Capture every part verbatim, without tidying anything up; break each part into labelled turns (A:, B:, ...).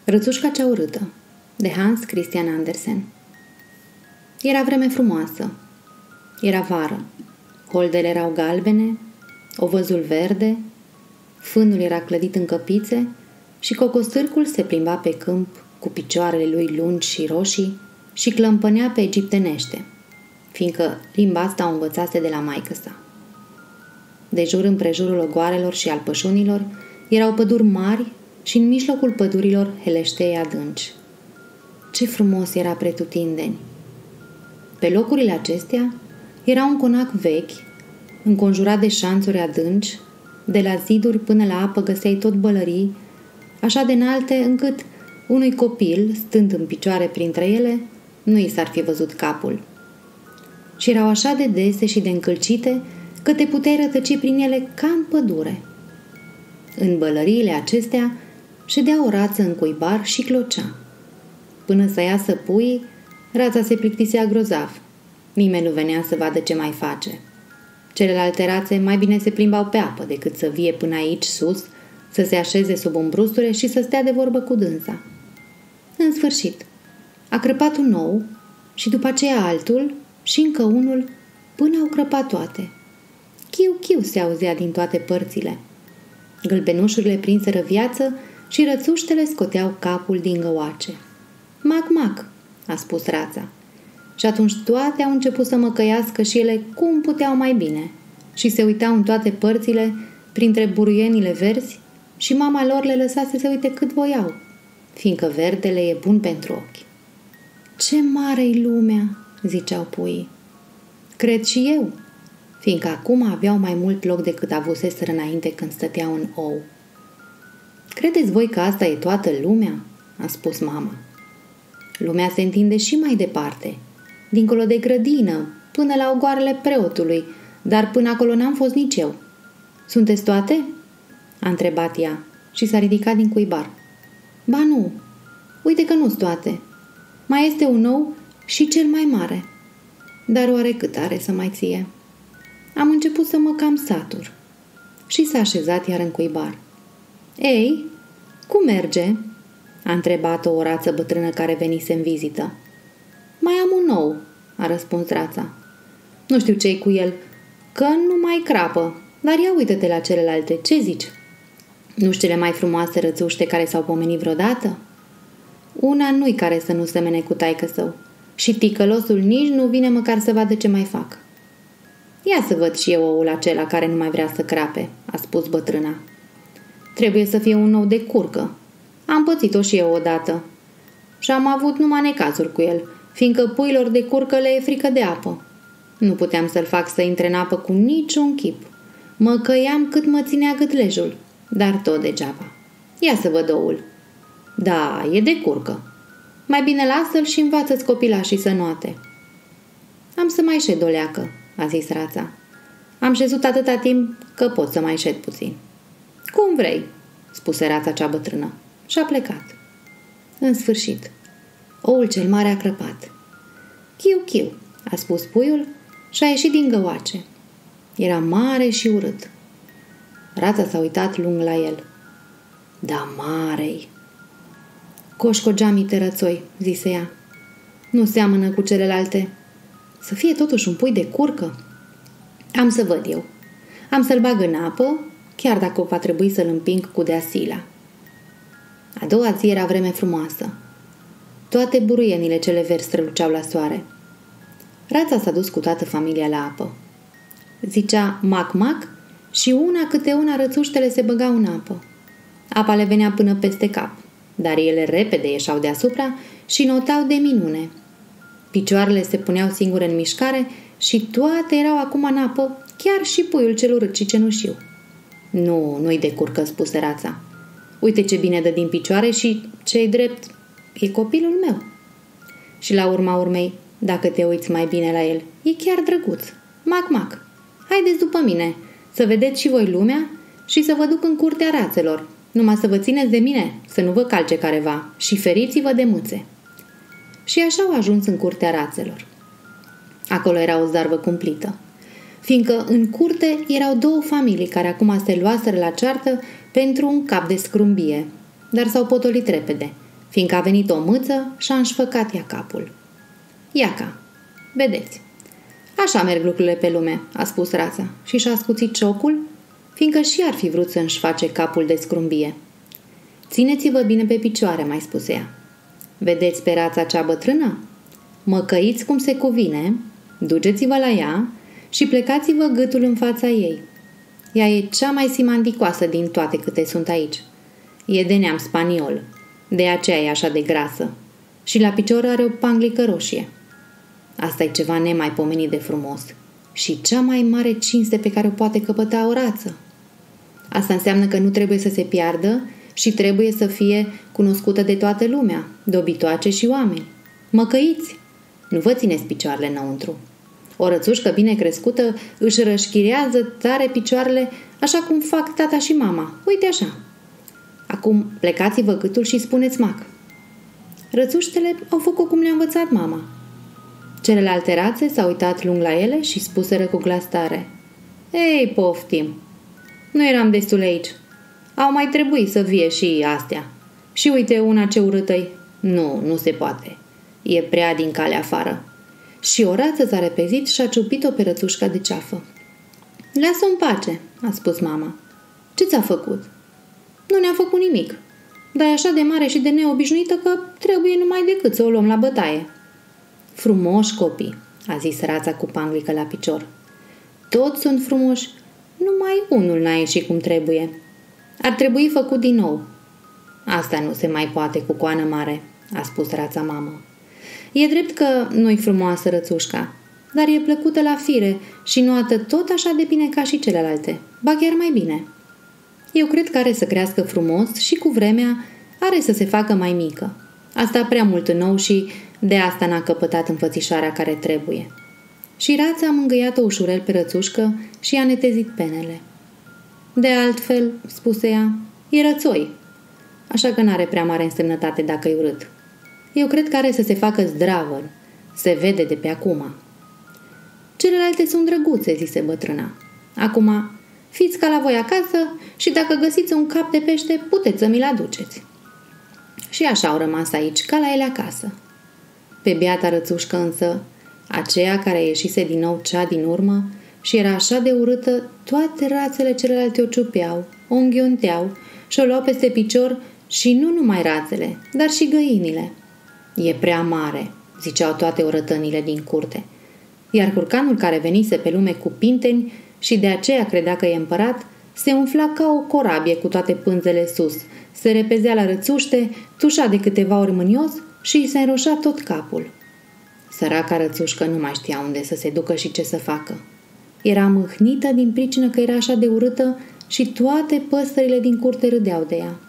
A: Rățușca cea urâtă, de Hans Christian Andersen. Era vreme frumoasă. Era vară. Holdele erau galbene, ovăzul verde, fânul era clădit în căpițe și cocostârcul se plimba pe câmp cu picioarele lui lungi și roșii și clămpănea pe egiptenește, fiindcă limba asta o învățase de la maică-sa. De jur împrejurul ogoarelor și al pășunilor erau păduri mari și în mijlocul pădurilor heleștei adânci. Ce frumos era pretutindeni! Pe locurile acestea era un conac vechi, înconjurat de șanțuri adânci, de la ziduri până la apă găseai tot bălării, așa de înalte încât unui copil, stând în picioare printre ele, nu i s-ar fi văzut capul. Și erau așa de dese și de încălcite că te puteai rătăci prin ele ca în pădure. În bălăriile acestea ședea o rață în cuibar și clocea. Până să iasă puii, rața se plictisea grozav. Nimeni nu venea să vadă ce mai face. Celelalte rațe mai bine se plimbau pe apă decât să vie până aici sus, să se așeze sub umbrusture și să stea de vorbă cu dânsa. În sfârșit, a crăpat un ou și după aceea altul și încă unul, până au crăpat toate. Chiu-chiu se auzea din toate părțile. Gălbenușurile prinseră viață și rățuștele scoteau capul din găoace. Mac-mac, a spus rața. Și atunci toate au început să măcăiască și ele cum puteau mai bine și se uitau în toate părțile printre buruienile verzi și mama lor le lăsa să se uite cât voiau, fiindcă verdele e bun pentru ochi. Ce mare-i lumea, ziceau puii. Cred și eu, fiindcă acum aveau mai mult loc decât avuseseră înainte când stăteau în ou. Credeți voi că asta e toată lumea? A spus mama. Lumea se întinde și mai departe, dincolo de grădină, până la ogoarele preotului, dar până acolo n-am fost nici eu. Sunteți toate? A întrebat ea și s-a ridicat din cuibar. Ba nu, uite că nu-s toate. Mai este un ou și cel mai mare. Dar oare cât are să mai ție? Am început să mă cam satur. Și s-a așezat iar în cuibar. Ei, cum merge? A întrebat-o o rață bătrână care venise în vizită. Mai am un ou, a răspuns rața. Nu știu ce-i cu el, că nu mai crapă, dar ia uită-te la celelalte, ce zici? Nu-s cele mai frumoase rățuște care s-au pomenit vreodată? Una nu-i care să nu semene cu taică său și ticălosul nici nu vine măcar să vadă ce mai fac. Ia să văd și eu oul acela care nu mai vrea să crape, a spus bătrâna. Trebuie să fie un ou de curcă. Am pățit-o și eu odată. Și am avut numai necazuri cu el, fiindcă puilor de curcă le e frică de apă. Nu puteam să-l fac să intre în apă cu niciun chip. Mă căiam cât mă ținea gâtlejul, dar tot degeaba. Ia să văd oul. Da, e de curcă. Mai bine lasă-l și învață-ți copilașii să noate. Am să mai șed o leacă, a zis rața. Am șezut atâta timp că pot să mai șed puțin. Cum vrei, spuse rața cea bătrână și a plecat. În sfârșit, oul cel mare a crăpat. Chiu-chiu, a spus puiul și a ieșit din găoace. Era mare și urât. Rața s-a uitat lung la el. Da, mare-i! Coșcogea-mi tărățoi, zise ea. Nu seamănă cu celelalte. Să fie totuși un pui de curcă. Am să văd eu. Am să-l bag în apă, chiar dacă va trebui să-l împing cu deasila. A doua zi era vreme frumoasă. Toate buruienile cele verzi străluceau la soare. Rața s-a dus cu toată familia la apă. Zicea mac-mac și una câte una rățuștele se băgau în apă. Apa le venea până peste cap, dar ele repede ieșeau deasupra și notau de minune. Picioarele se puneau singure în mișcare și toate erau acum în apă, chiar și puiul cel urât și cenușiu. Nu, nu-i de curcă, spuse rața. Uite ce bine dă din picioare și ce-i drept, e copilul meu. Și la urma urmei, dacă te uiți mai bine la el, e chiar drăguț. Mac-mac, haideți după mine, să vedeți și voi lumea și să vă duc în curtea rațelor. Numai să vă țineți de mine, să nu vă calce careva și feriți-vă de mâțe. Și așa au ajuns în curtea rațelor. Acolo era o zarvă cumplită, fiindcă în curte erau două familii care acum se luaseră la ceartă pentru un cap de scrumbie, dar s-au potolit repede, fiindcă a venit o mâță și a înșfăcat ea capul. Iaca, vedeți, așa merg lucrurile pe lume, a spus rața și și-a scuțit ciocul, fiindcă și ar fi vrut să își face capul de scrumbie. Țineți-vă bine pe picioare, mai spuse ea. Vedeți pe rața cea bătrână? Măcăiți cum se cuvine, duceți-vă la ea și plecați-vă gâtul în fața ei. Ea e cea mai simandicoasă din toate câte sunt aici. E de neam spaniol, de aceea e așa de grasă și la picior are o panglică roșie. Asta e ceva nemaipomenit de frumos și cea mai mare cinste pe care o poate căpăta o rață. Asta înseamnă că nu trebuie să se piardă și trebuie să fie cunoscută de toată lumea, de obitoace și oameni. Măcăiți! Nu vă țineți picioarele înăuntru. O rățușcă bine crescută își rășchirează tare picioarele așa cum fac tata și mama. Uite așa. Acum plecați-vă gâtul și spuneți mac. Rățuștele au făcut cum le-a învățat mama. Celelalte rațe s-au uitat lung la ele și spuseră cu glas tare. Ei, poftim! Nu eram destul aici. Au mai trebuit să vie și astea. Și uite una ce urâtă-i. Nu, nu se poate. E prea din calea afară. Și o rață s-a repezit și a ciupit-o pe rățușca de ceafă. Lasă-o în pace, a spus mama. Ce ți-a făcut? Nu ne-a făcut nimic. Dar e așa de mare și de neobișnuită că trebuie numai decât să o luăm la bătaie. Frumoși copii, a zis rața cu panglică la picior. Toți sunt frumoși, numai unul n-a ieșit cum trebuie. Ar trebui făcut din nou. Asta nu se mai poate cu coană mare, a spus rața mamă. E drept că nu-i frumoasă rățușca, dar e plăcută la fire și nuată tot așa de bine ca și celelalte, ba chiar mai bine. Eu cred că are să crească frumos și cu vremea are să se facă mai mică. Asta prea mult în nou și de asta n-a căpătat înfățișarea care trebuie. Și rața a mângâiat-o ușurel pe rățușcă și i-a netezit penele. De altfel, spuse ea, e rățoi, așa că n-are prea mare însemnătate dacă-i urât. Eu cred că are să se facă zdravă, se vede de pe acum. Celelalte sunt drăguțe, zise bătrâna. Acum, fiți ca la voi acasă și dacă găsiți un cap de pește, puteți să mi-l aduceți. Și așa au rămas aici, ca la ele acasă. Pe biata rățușcă însă, aceea care ieșise din nou cea din urmă și era așa de urâtă, toate rațele celelalte o ciupeau, o înghionteau și o luau peste picior și nu numai rațele, dar și găinile. E prea mare, ziceau toate orătănile din curte. Iar curcanul care venise pe lume cu pinteni și de aceea credea că e împărat, se umfla ca o corabie cu toate pânzele sus, se repezea la rățuște, tușa de câteva ori mânios și îi se înroșea tot capul. Săraca rățușcă nu mai știa unde să se ducă și ce să facă. Era mâhnită din pricină că era așa de urâtă și toate păsările din curte râdeau de ea.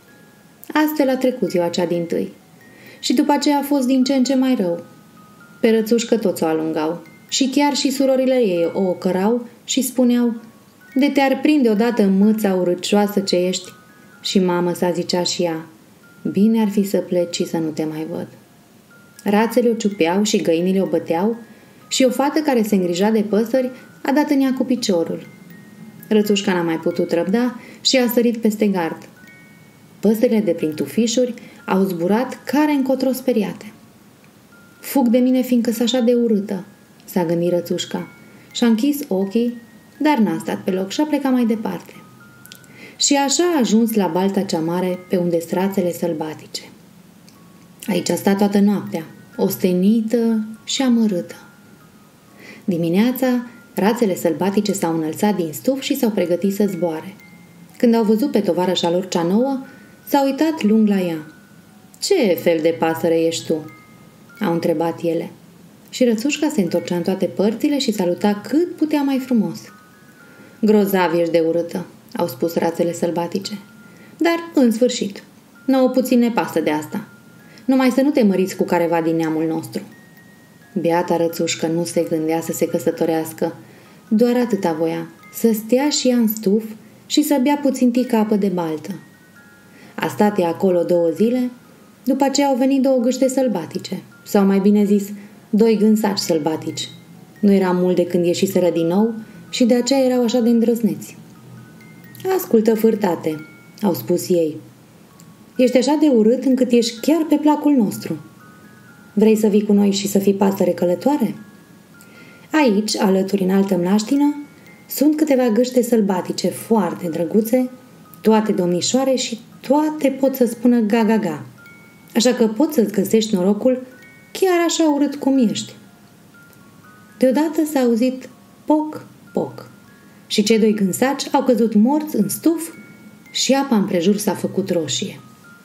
A: Astfel a trecut ziua cea dintâi. Și după aceea a fost din ce în ce mai rău. Pe rățușcă toți o alungau și chiar și surorile ei o ocărau și spuneau: de te-ar prinde odată mâța urâcioasă ce ești. Și mamă sa zicea și ea: bine ar fi să pleci și să nu te mai văd. Rațele o ciupeau și găinile o băteau și o fată care se îngrija de păsări a dat în ea cu piciorul. Rățușca n-a mai putut răbda și a sărit peste gard. Păsările de prin tufișuri au zburat care încotro speriate. Fug de mine fiindcă s așa de urâtă, s-a gândit rățușca și-a închis ochii, dar n-a stat pe loc și a plecat mai departe. Și așa a ajuns la balta cea mare pe unde strațele sălbatice. Aici a stat toată noaptea, ostenită și amărâtă. Dimineața, rațele sălbatice s-au înălțat din stuf și s-au pregătit să zboare. Când au văzut pe tovarășa lor cea nouă, s-au uitat lung la ea. Ce fel de pasăre ești tu?" au întrebat ele. Și rățușca se întorcea în toate părțile și saluta cât putea mai frumos. Grozav ești de urâtă, au spus rațele sălbatice. Dar, în sfârșit, nouă puțin ne pasă de asta. Numai să nu te măriți cu careva din neamul nostru. Beata rățușcă nu se gândea să se căsătorească, doar atâta voia, să stea și ea în stuf și să bea puțin tica apă de baltă. A stat ea acolo două zile, după aceea au venit două gâște sălbatice, sau mai bine zis, doi gânsaci sălbatici. Nu era mult de când ieșiseră din nou și de aceea erau așa de îndrăzneți. Ascultă, fârtate, au spus ei. Ești așa de urât încât ești chiar pe placul nostru. Vrei să vii cu noi și să fii pasăre călătoare? Aici, alături în altă mlaștină, sunt câteva gâște sălbatice foarte drăguțe, toate domnișoare și toate pot să spună ga-ga-ga. Așa că poți să-ți găsești norocul chiar așa urât cum ești. Deodată s-a auzit poc, poc și cei doi gânsaci au căzut morți în stuf și apa împrejur s-a făcut roșie.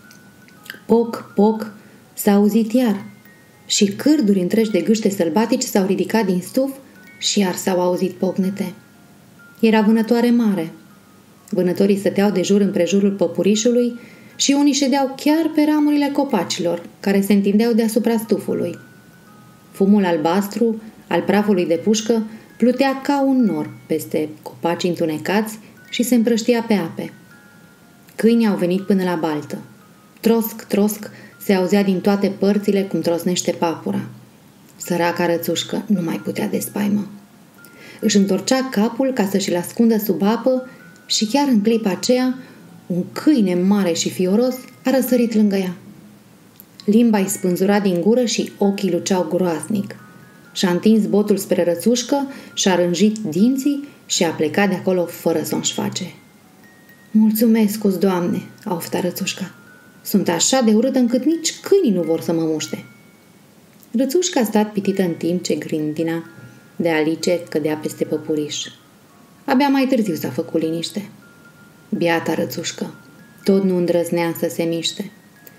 A: Poc, poc s-a auzit iar și cârduri întregi de gâște sălbatici s-au ridicat din stuf și iar s-au auzit pocnete. Era vânătoare mare. Vânătorii stăteau de jur împrejurul păpurișului și unii ședeau chiar pe ramurile copacilor, care se întindeau deasupra stufului. Fumul albastru al prafului de pușcă plutea ca un nor peste copaci întunecați și se împrăștia pe ape. Câinii au venit până la baltă. Trosc, trosc, se auzea din toate părțile cum trosnește papura. Săraca Rățușcă nu mai putea de spaimă. Își întorcea capul ca să-și-l ascundă sub apă și chiar în clipa aceea un câine mare și fioros a răsărit lângă ea. Limba-i spânzura din gură și ochii luceau groaznic. Și-a întins botul spre Rățușcă, și-a rânjit dinții și a plecat de acolo fără să o înșface. Mulțumesc-ți, Doamne, a oftat Rățușca. Sunt așa de urâtă încât nici câinii nu vor să mă muște. Rățușca a stat pitită în timp ce grindina de Alice cădea peste păpuriș. Abia mai târziu s-a făcut liniște. Biata Rățușcă, tot nu îndrăznea să se miște.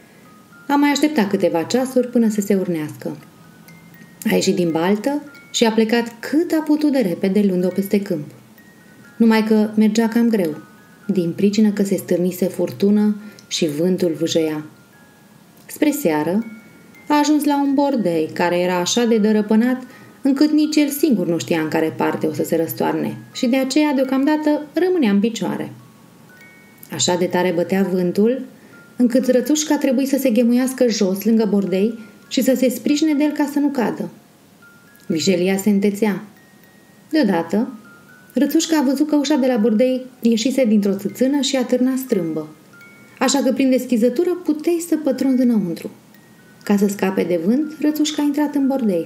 A: A mai așteptat câteva ceasuri până să se urnească. A ieșit din baltă și a plecat cât a putut de repede luând-o peste câmp. Numai că mergea cam greu, din pricină că se stârnise furtună și vântul vâjăia. Spre seară a ajuns la un bordei care era așa de dărăpânat încât nici el singur nu știa în care parte o să se răstoarne și de aceea deocamdată rămânea în picioare. Așa de tare bătea vântul încât Rățușca trebuie să se ghemuiască jos lângă bordei și să se sprijine de el ca să nu cadă. Vijelia se întețea. Deodată, Rățușca a văzut că ușa de la bordei ieșise dintr-o țâțână și a târnat strâmbă. Așa că prin deschizătură puteai să pătrunzi înăuntru. Ca să scape de vânt, Rățușca a intrat în bordei.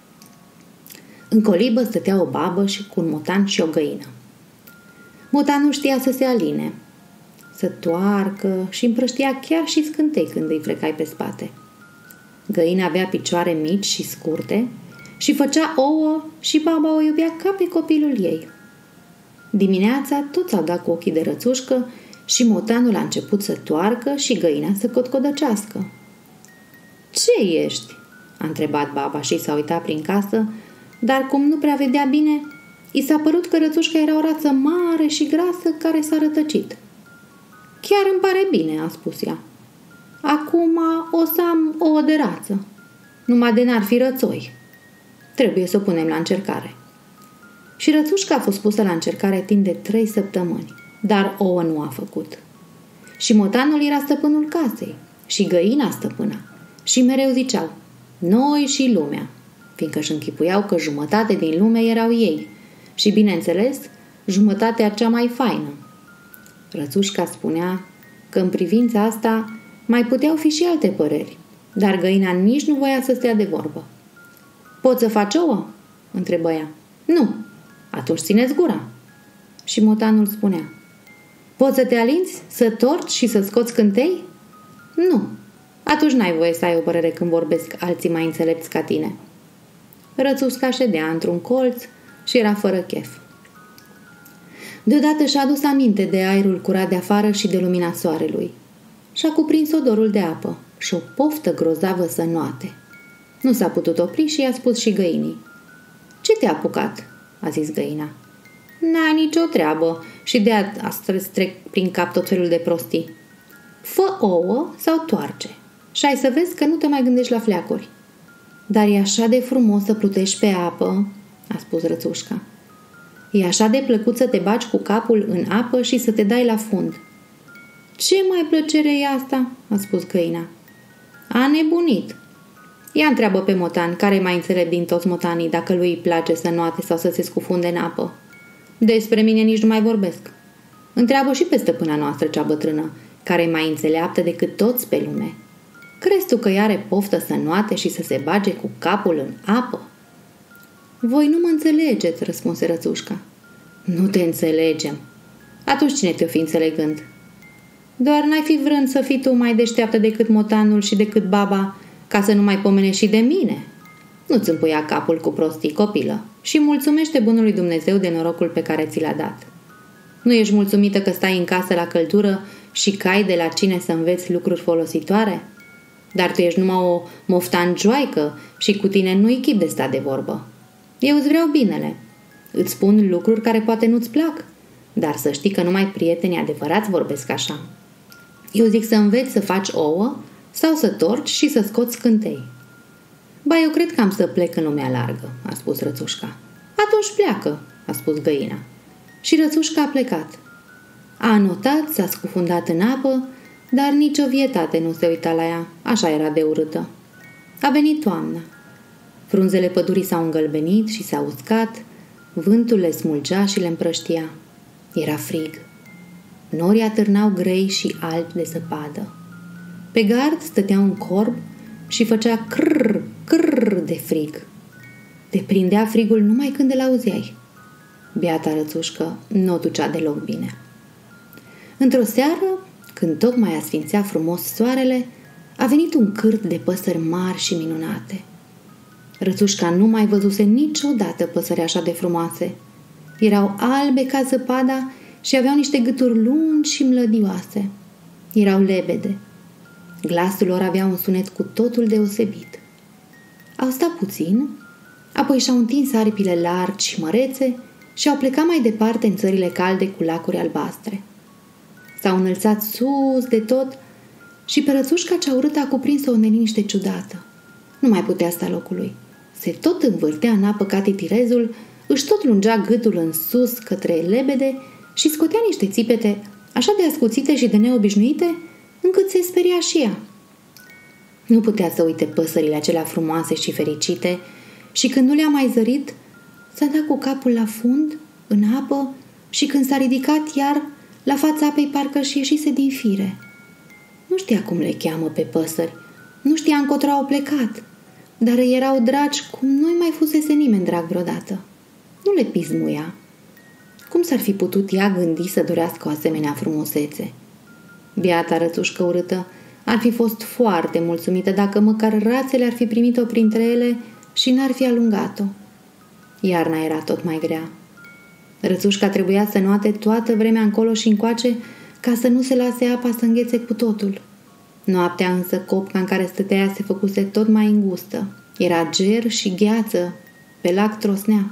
A: În colibă stătea o babă și cu un motan și o găină. Motanul știa să se aline, să toarcă și împrăștia chiar și scântei când îi frecai pe spate. Găina avea picioare mici și scurte și făcea ouă și baba o iubea ca pe copilul ei. Dimineața toți au dat cu ochii de Rățușcă și motanul a început să toarcă și găina să cotcodăcească. Ce ești?" a întrebat baba și s-a uitat prin casă, dar cum nu prea vedea bine, i s-a părut că Rățușca era o rață mare și grasă care s-a rătăcit. Chiar îmi pare bine," a spus ea. Acum o să am ouă de rață. Numai de n-ar fi rățoi. Trebuie să o punem la încercare." Și Rățușca a fost pusă la încercare timp de trei săptămâni, dar ouă nu a făcut. Și motanul era stăpânul casei și găina stăpâna și mereu ziceau noi și lumea, fiindcă își închipuiau că jumătate din lume erau ei și, bineînțeles, jumătatea cea mai faină. Rățușca spunea că în privința asta mai puteau fi și alte păreri, dar găina nici nu voia să stea de vorbă. Poți să faci ouă?" întrebă ea. Nu. Atunci țineți gura." Și motanul spunea. Poți să te alinți, să torci și să scoți cântei?" Nu. Atunci n-ai voie să ai o părere când vorbesc alții mai înțelepți ca tine." Rățușca ședea într-un colț și era fără chef. Deodată și-a adus aminte de aerul curat de afară și de lumina soarelui. Și-a cuprins odorul de apă și o poftă grozavă să noate. Nu s-a putut opri și i-a spus și găinii. Ce te-a apucat?" a zis găina. N-a nicio treabă și de asta îți trec prin cap tot felul de prostii. Fă ouă sau toarce și ai să vezi că nu te mai gândești la fleacuri." Dar e așa de frumos să plutești pe apă," a spus Rățușca. E așa de plăcut să te bagi cu capul în apă și să te dai la fund." Ce mai plăcere e asta?" a spus găina. A nebunit. Ia întreabă pe motan, care e mai înțelept din toți motanii, dacă lui îi place să noate sau să se scufunde în apă. Despre mine nici nu mai vorbesc. Întreabă și pe stăpâna noastră cea bătrână, care e mai înțeleaptă decât toți pe lume. Crezi tu că ea are poftă să înoate și să se bage cu capul în apă? Voi nu mă înțelegeți, răspunse Rățușca. Nu te înțelegem. Atunci cine te-o fi înțelegând? Doar n-ai fi vrând să fii tu mai deșteaptă decât motanul și decât baba, ca să nu mai pomenești și de mine. Nu-ți împuia capul cu prostii, copilă, și mulțumește bunului Dumnezeu de norocul pe care ți l-a dat. Nu ești mulțumită că stai în casă la căldură și cai de la cine să înveți lucruri folositoare? Dar tu ești numai o moftangioaică și cu tine nu-i chip de sta de vorbă. Eu îți vreau binele. Îți spun lucruri care poate nu-ți plac, dar să știi că numai prietenii adevărați vorbesc așa. Eu zic să înveți să faci ouă sau să torci și să scoți scântei. Ba, eu cred că am să plec în lumea largă, a spus Rățușca. Atunci pleacă, a spus Găina. Și Rățușca a plecat. A anotat, s-a scufundat în apă, dar nicio vietate nu se uita la ea, așa era de urâtă. A venit toamna. Frunzele pădurii s-au îngălbenit și s-au uscat, vântul le smulgea și le împrăștia. Era frig. Norii atârnau grei și albi de zăpadă. Pe gard stătea un corb și făcea crrr, crrr de frig. Te prindea frigul numai când îl auzeai. Biata Rățușcă nu o ducea deloc bine. Într-o seară, când tocmai asfințea frumos soarele, a venit un cârt de păsări mari și minunate. Rățușca nu mai văzuse niciodată păsări așa de frumoase. Erau albe ca zăpada și aveau niște gâturi lungi și mlădioase. Erau lebede. Glasul lor avea un sunet cu totul deosebit. Au stat puțin, apoi și-au întins aripile largi și mărețe și au plecat mai departe în țările calde cu lacuri albastre. S-au înălțat sus de tot și pe Rățușca cea urâtă a cuprins o neliniște ciudată. Nu mai putea sta locului. Se tot învârtea în apă ca titirezul, își tot lungea gâtul în sus către lebede și scotea niște țipete așa de ascuțite și de neobișnuite, încât se speria și ea. Nu putea să uite păsările acelea frumoase și fericite și când nu le-a mai zărit, s-a dat cu capul la fund, în apă, și când s-a ridicat iar, la fața apei parcă și ieșise din fire. Nu știa cum le cheamă pe păsări, nu știa încotro au plecat, dar îi erau dragi cum nu-i mai fusese nimeni drag vreodată. Nu le pismuia. Cum s-ar fi putut ea gândi să dorească o asemenea frumusețe? Biata Rățușcă urâtă ar fi fost foarte mulțumită dacă măcar rațele ar fi primit-o printre ele și n-ar fi alungat-o. Iarna era tot mai grea. Rățușca trebuia să nuate toată vremea încolo și încoace ca să nu se lase apa să înghețe cu totul. Noaptea însă copca în care stătea ea se făcuse tot mai îngustă. Era ger și gheață, pe lac trosnea.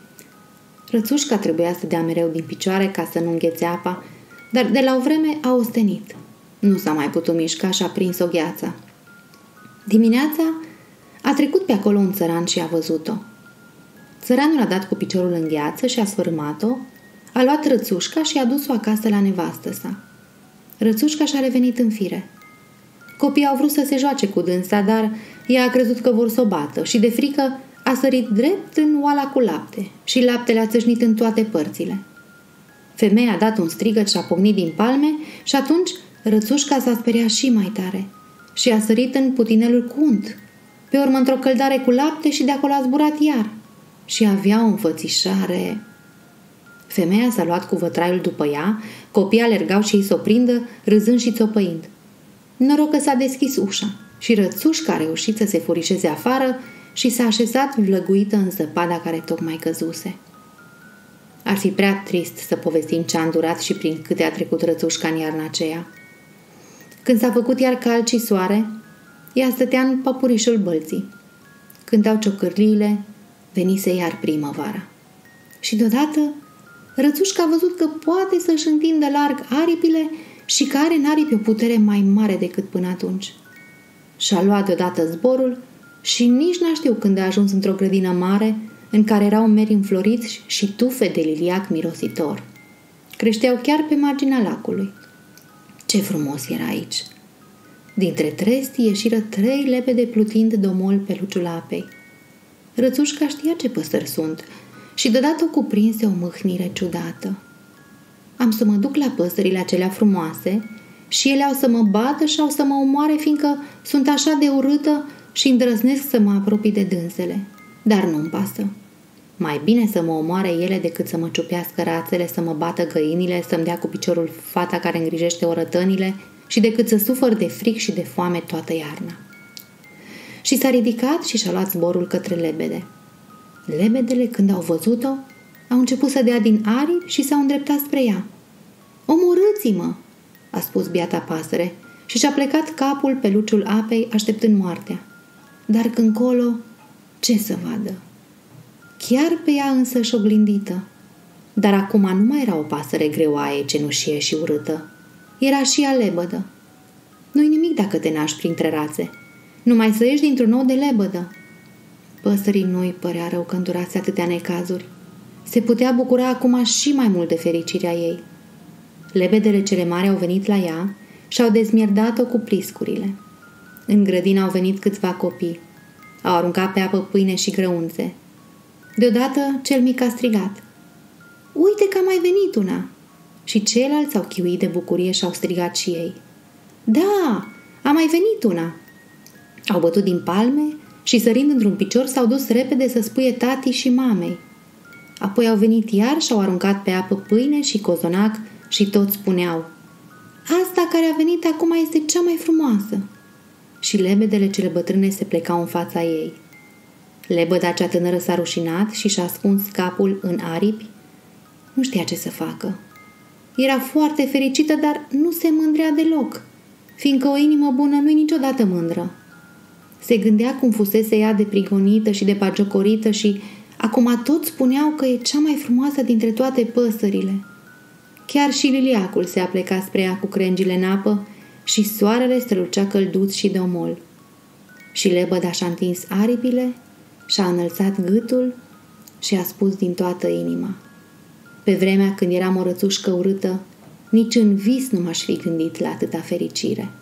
A: Rățușca trebuia să dea mereu din picioare ca să nu înghețe apa, dar de la o vreme a ostenit. Nu s-a mai putut mișca și a prins o gheață. Dimineața a trecut pe acolo un țăran și a văzut-o. Țăranul a dat cu piciorul în gheață și a sfărâmat-o, a luat Rățușca și a dus-o acasă la nevastă sa. Rățușca și-a revenit în fire. Copiii au vrut să se joace cu dânsa, dar ea a crezut că vor să o bată și de frică a sărit drept în oala cu lapte și laptele a țâșnit în toate părțile. Femeia a dat un strigăt și a pocnit din palme și atunci Rățușca s-a speriat și mai tare și a sărit în putinelul cu unt, pe urmă într-o căldare cu lapte și de acolo a zburat iar și avea o înfățișare. Femeia s-a luat cu vătraiul după ea, copiii alergau și ei s-o prindă, râzând și țopăind. Noroc că s-a deschis ușa și Rățușca a reușit să se furișeze afară și s-a așezat vlăguită în zăpada care tocmai căzuse. Ar fi prea trist să povestim ce a îndurat și prin câte a trecut Rățușca în iarna aceea. Când s-a făcut iar cald și soare, ea stătea în păpurișul bălții. Cântau ciocârliile, venise iar primăvara. Și deodată Rățușca a văzut că poate să-și întindă larg aripile și că are în aripi o putere mai mare decât până atunci. Și-a luat deodată zborul și nici n-a știu când a ajuns într-o grădină mare în care erau meri înfloriți și tufe de liliac mirositor. Creșteau chiar pe marginea lacului. Ce frumos era aici! Dintre trestii ieșiră trei lebede plutind domol pe luciul apei. Rățușca știa ce păsări sunt și deodată o cuprinse o mâhnire ciudată. Am să mă duc la păsările acelea frumoase și ele au să mă bată și au să mă omoare, fiindcă sunt așa de urâtă și îndrăznesc să mă apropii de dânsele. Dar nu-mi pasă. Mai bine să mă omoare ele decât să mă ciupească rațele, să mă bată găinile, să-mi dea cu piciorul fata care îngrijește orătănile și decât să sufăr de fric și de foame toată iarna. Și s-a ridicat și și-a luat zborul către lebede. Lebedele, când au văzut-o, au început să dea din aripi și s-au îndreptat spre ea. "Omorâți-mă!" a spus biata pasăre și și-a plecat capul pe luciul apei, așteptând moartea. Dar când colo, ce să vadă? Chiar pe ea însăși oglindită. Dar acum nu mai era o pasăre greoaie, cenușie și urâtă. Era și ea lebădă. Nu-i nimic dacă te naști printre rațe. Numai să ieși dintr-un ou de lebădă. Păsării nu-i părea rău că îndurase atâtea necazuri. Se putea bucura acum și mai mult de fericirea ei. Lebedele cele mari au venit la ea și au dezmierdat-o cu pliscurile. În grădină au venit câțiva copii. Au aruncat pe apă pâine și grăunțe. Deodată cel mic a strigat: "Uite că a mai venit una!" Și ceilalți au chiuit de bucurie și au strigat și ei: "Da, a mai venit una!" Au bătut din palme și, sărind într-un picior, s-au dus repede să spuie tatii și mamei. Apoi au venit iar și au aruncat pe apă pâine și cozonac și toți spuneau: "Asta care a venit acum este cea mai frumoasă!" Și lebedele cele bătrâne se plecau în fața ei. Lebăda cea tânără s-a rușinat și și-a ascuns capul în aripi. Nu știa ce să facă. Era foarte fericită, dar nu se mândrea deloc, fiindcă o inimă bună nu-i niciodată mândră. Se gândea cum fusese ea de prigonită și de bagiocorită și acum toți spuneau că e cea mai frumoasă dintre toate păsările. Chiar și liliacul se apleca spre ea cu crengile în apă și soarele strălucea călduț și domol. Și lebăda și-a întins aripile, și-a înălțat gâtul și a spus din toată inima: "Pe vremea când eram o rățușcă urâtă, nici în vis nu m-aș fi gândit la atâta fericire."